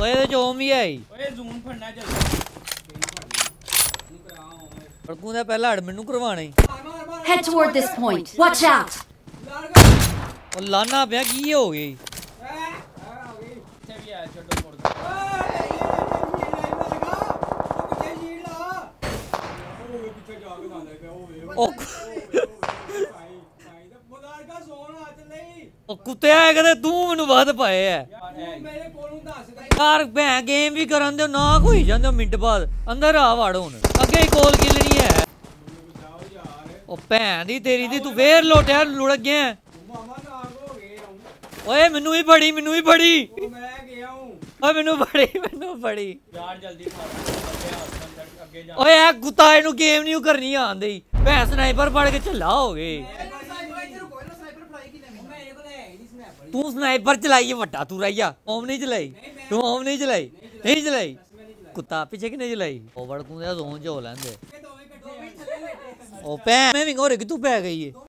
ओए जो भी है ओए जून फड़ना चल पर तू ने पहला हड़ मेनू करवाना ही Head toward this point. Watch out. और लाना पिया की हो गई कुत्ते आए कदे तू मैनू वध पाए है यार भैं गेम भी करन दे ना कोई जांदे मिंट बाद अंदर आ वड़ हुन अगे कोल खेलनी है ओ भैं दी तेरी दी तू फेर लोटिया लुढ़ गया ओए मैनू भी फड़ी ओए मैनू फड़ी यार जल्दी ओए कुत्ता इनू गेम नहीं करनी आंदी भैं स्नाइपर पड़ के चला हो गए तू स्नाइपर चलाई है वड्डा तू रहिया ओम नहीं चलाई तू ओम नहीं चलाई कुत्ता पीछे किने चलाई ओ बड़ तू जोन जो लैंदे ओ भैं मैं भी होरे कि तू पै गई है